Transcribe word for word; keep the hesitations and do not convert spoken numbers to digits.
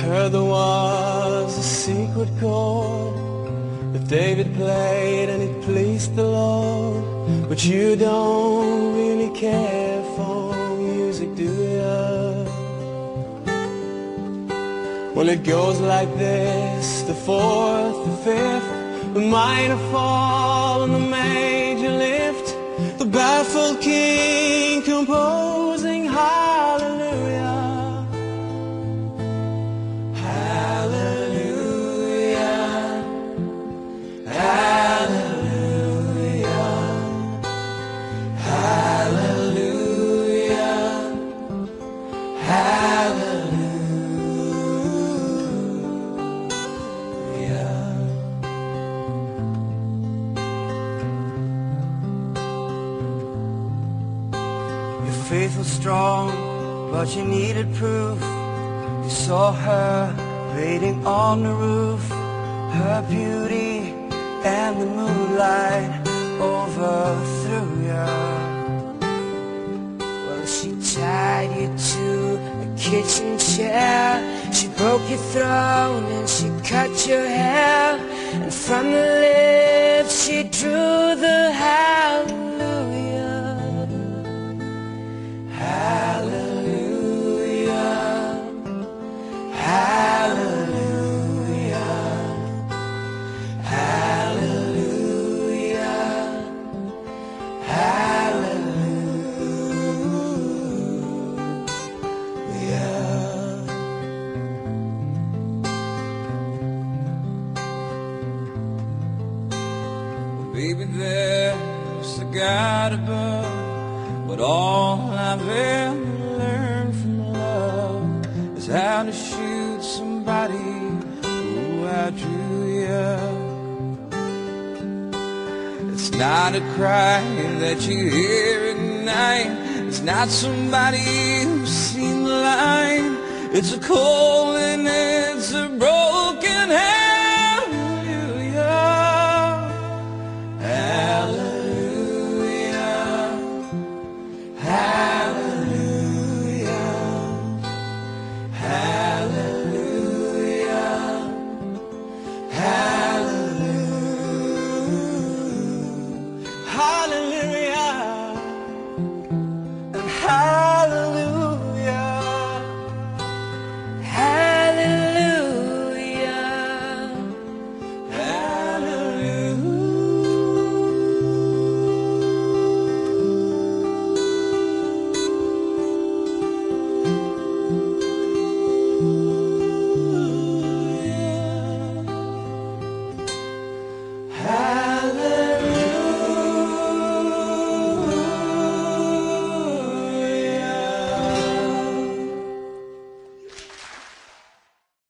heard there was a secret chord that David played and it pleased the Lord. But you don't really care for music, do you? Well, it goes like this: the fourth, the fifth, the minor fall and the major lift, the baffled king composing hallelujah. Faith was strong, but you needed proof. You saw her waiting on the roof, her beauty and the moonlight overthrew you. Well, she tied you to a kitchen chair, she broke your throne and she cut your hair, and from the lips she drew the hallelujah. Baby, there's a God above, but all I've ever learned from love is how to shoot somebody who outdrew you. It's not a cry that you hear at night, it's not somebody who's seen the light, it's a call and it's a broken hand. Hallelujah.